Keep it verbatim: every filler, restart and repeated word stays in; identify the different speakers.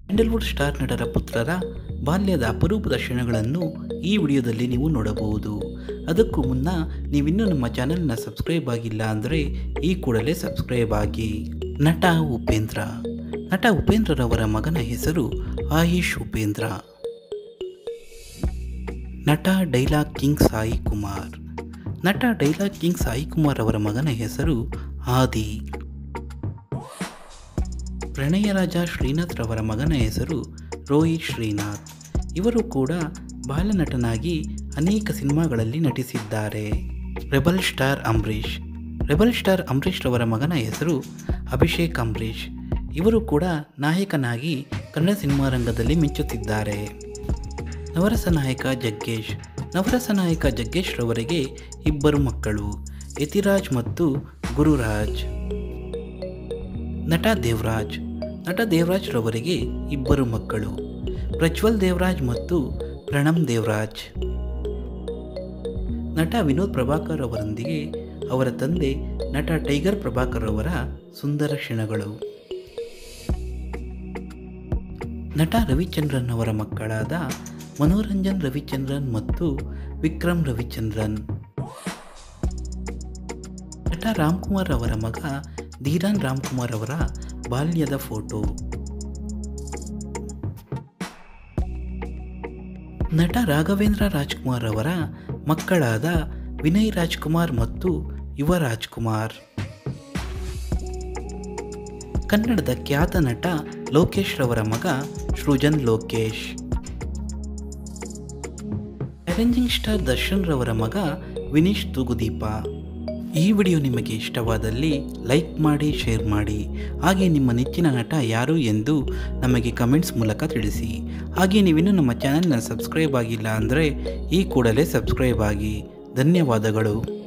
Speaker 1: Sandalwood star ನಟರ ಪುತ್ರರ ಬಾಲ್ಯದ ಅಪರೂಪದ ಕ್ಷಣಗಳನ್ನು ಈ ವಿಡಿಯೋದಲ್ಲಿ ನೀವು ನೋಡಬಹುದು. ಅದಕ್ಕೂ ಮುನ್ನ ನೀವಿನ್ನೂ ನಮ್ಮ ಚಾನೆಲ್ನ ಸಬ್ಸ್ಕ್ರೈಬ್ ಆಗಿಲ್ಲ ಅಂದರೆ ಈ ಕೂಡಲೇ ಸಬ್ಸ್ಕ್ರೈಬ್ ಆಗಿ. ನಟ ಉಪೇಂದ್ರ. ನಟ ಉಪೇಂದ್ರರವರ ಮಗನ ಹೆಸರು ಆಯುಷ್ ಉಪೇಂದ್ರ. ನಟ ಡೈಲಾಗ್ ಕಿಂಗ್ ಸಾಯಿ ಕುಮಾರ್. ನಟ ಡೈಲಾಗ್ ಕಿಂಗ್ ಸಾಯಿ ಕುಮಾರ್ ಅವರ ಮಗನ ಹೆಸರು ಆದಿ. ಪ್ರಣಯರಾಜ ಶ್ರೀನಾಥ್ ರವರ ಮಗನ ಹೆಸರು ರೋಹಿತ್ ಶ್ರೀನಾಥ್. ಇವರು ಕೂಡ ಬಾಲನಟನಾಗಿ ಅನೇಕ ಸಿನಿಮಾಗಳಲ್ಲಿ ನಟಿಸಿದ್ದಾರೆ. Rebel star Ambareesh. Rebel star Ambareesh ರವರ ಮಗನ ಹೆಸರು ಅಭಿಷೇಕ್ ಅಂಬರೀಷ್. ಇವರು ಕೂಡ ನಾಯಕನಾಗಿ ಕನ್ನಡ ಸಿನಿಮಾ ರಂಗದಲ್ಲಿ ಮಿಂಚುತ್ತಿದ್ದಾರೆ. ನವರಸ ನಾಯಕ ಜಗ್ಗೇಶ್. ನವರಸ ನಾಯಕ ಜಗ್ಗೇಶ್ ರವರಿಗೆ ಇಬ್ಬರು ಮಕ್ಕಳು, ಯತಿರಾಜ್ ಮತ್ತು ಗುರುರಾಜ್. ನಟ ದೇವರಾಜ್. ನಟ ದೇವರಾಜ್ ರವರಿಗೆ ಇಬ್ಬರು ಮಕ್ಕಳು, ಪ್ರಜ್ವಲ್ ದೇವರಾಜ್ ಮತ್ತು ಪ್ರಣಮ್ ದೇವರಾಜ್. ನಟ ವಿನೋದ್ ಪ್ರಭಾಕರ್ ಅವರೊಂದಿಗೆ ಅವರ ತಂದೆ ನಟ ಟೈಗರ್ ಪ್ರಭಾಕರ್ ಅವರ ಸುಂದರ ಕ್ಷಣಗಳು. ನಟ ರವಿಚಂದ್ರನ್ ಅವರ ಮಕ್ಕಳಾದ ಮನೋರಂಜನ್ ರವಿಚಂದ್ರನ್ ಮತ್ತು ವಿಕ್ರಮ್ ರವಿಚಂದ್ರನ್. ನಟ ರಾಮ್ಕುಮಾರ್ ಅವರ ಮಗ ಧೀರಾನ್ ರಾಮ್ಕುಮಾರ್ ಅವರ ಬಾಲ್ಯದ ಫೋಟೋ. ನಟ ರಾಘವೇಂದ್ರ ರಾಜ್ಕುಮಾರ್ ಅವರ ಮಕ್ಕಳಾದ ವಿನಯ್ ರಾಜ್ಕುಮಾರ್ ಮತ್ತು ಯುವ ರಾಜ್ಕುಮಾರ್. ಕನ್ನಡದ ಖ್ಯಾತ ನಟ ಲೋಕೇಶ್ ರವರ ಮಗ ಸೃಜನ್ ಲೋಕೇಶ್. ಚಾಲೆಂಜಿಂಗ್ ಸ್ಟಾರ್ ದರ್ಶನ್ ರವರ ಮಗ ವಿನೀಶ್ ತೂಗುದೀಪ. ಈ ವಿಡಿಯೋ ನಿಮಗೆ ಇಷ್ಟವಾದಲ್ಲಿ ಲೈಕ್ ಮಾಡಿ, ಶೇರ್ ಮಾಡಿ. ಹಾಗೆ ನಿಮ್ಮ ನೆಚ್ಚಿನ ನಟ ಯಾರು ಎಂದು ನಮಗೆ ಕಮೆಂಟ್ಸ್ ಮೂಲಕ ತಿಳಿಸಿ. ಹಾಗೆ ನೀವಿನ್ನೂ ನಮ್ಮ ಚಾನೆಲ್ನ ಸಬ್ಸ್ಕ್ರೈಬ್ ಆಗಿಲ್ಲ ಅಂದರೆ ಈ ಕೂಡಲೇ ಸಬ್ಸ್ಕ್ರೈಬ್ ಆಗಿ. ಧನ್ಯವಾದಗಳು.